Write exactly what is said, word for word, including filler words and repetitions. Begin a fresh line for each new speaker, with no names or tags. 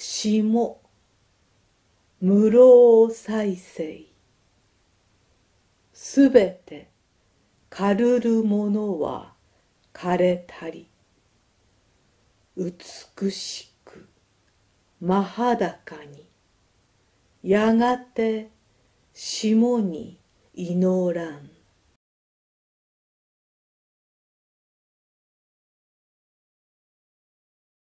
霜無老再生。すべて枯るるものは枯れたり、美しく真裸に、やがて霜に祈らん。